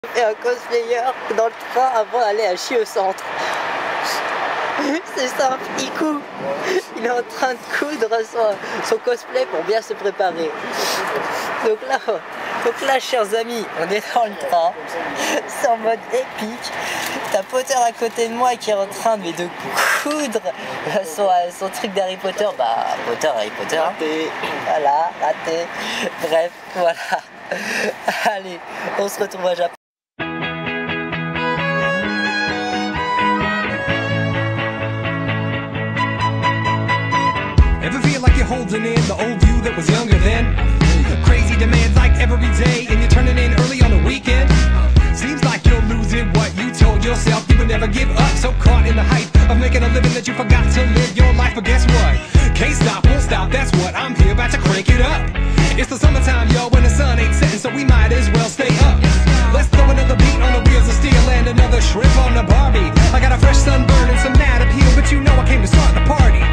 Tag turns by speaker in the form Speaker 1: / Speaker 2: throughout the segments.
Speaker 1: Et un cosplayer dans le train avant d'aller à Chier au centre. C'est simple, il est en train de coudre son cosplay pour bien se préparer. Donc là, chers amis, on est dans le train, c'est en mode épique. T'as Potter à côté de moi qui est en train de coudre son truc d'Harry Potter. Bah, Harry Potter. Raté. Voilà, raté. Bref, voilà. Allez, on se retrouve à Japon.
Speaker 2: Ever feel like you're holding in the old you that was younger then? Crazy demands like every day, and you're turning in early on the weekend. Seems like you're losing what you told yourself you would never give up. So caught in the hype of making a living that you forgot to live your life. But guess what? Can't stop, won't stop, that's what I'm here about to crank it up. It's the summertime, yo, when the sun ain't setting, so we might as well stay up. Let's throw another beat on the wheels of steel and another shrimp on the Barbie. I got a fresh sunburn and some mad appeal, but you know I came to start the party.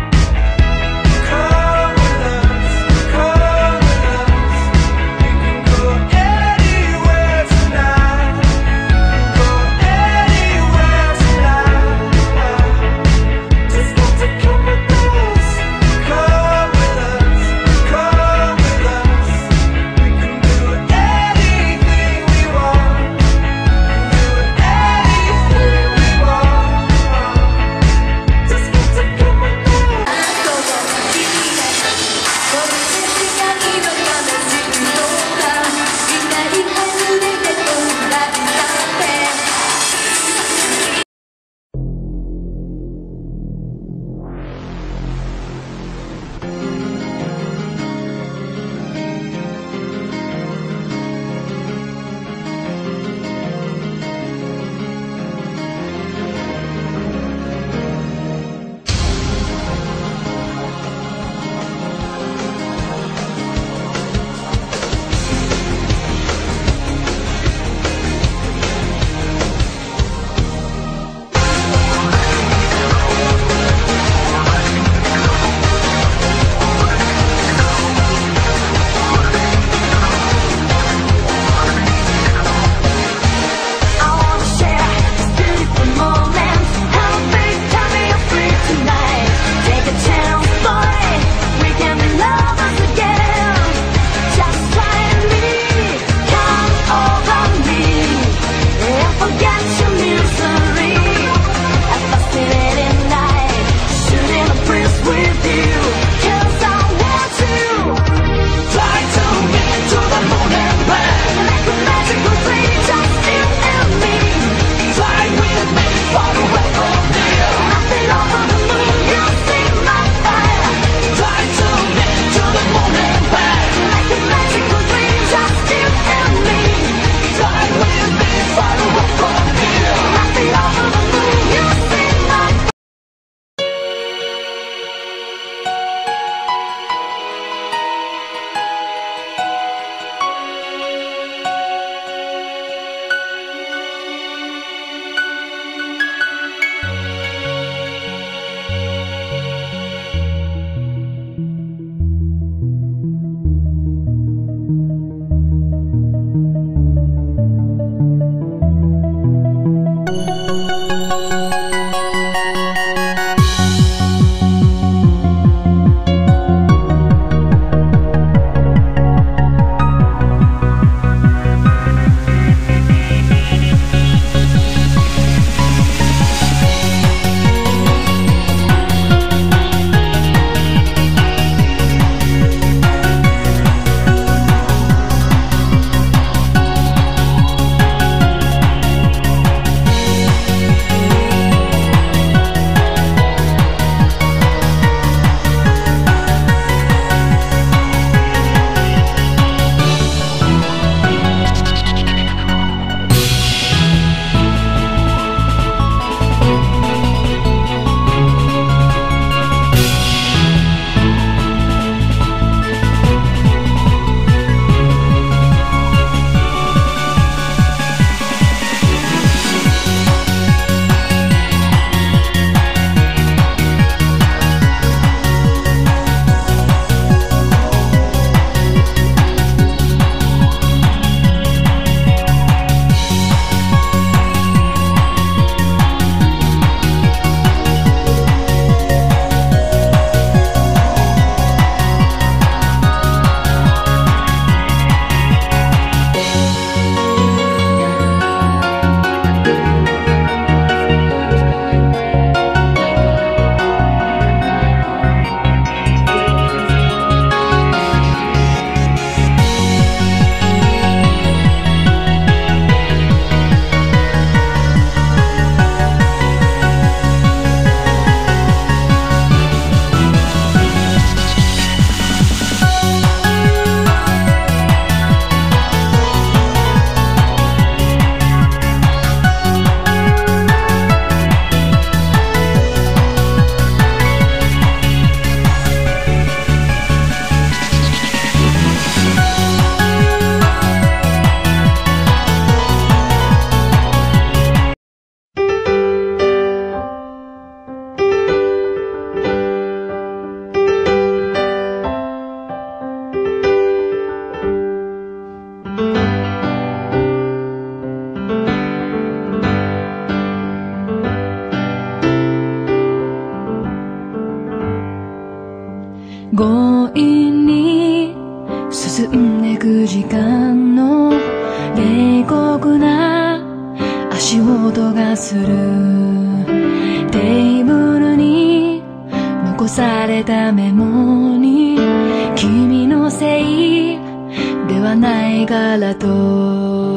Speaker 3: がする。テーブルに残されたメモに君のせいではないからと。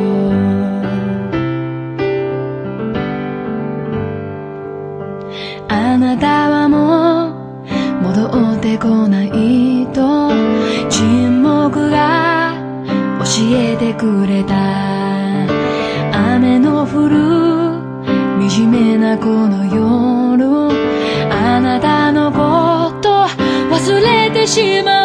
Speaker 3: あなたはもう戻ってこないと沈黙が教えてくれた。雨の降る惨めなこの夜、あなたのこと忘れてしまう。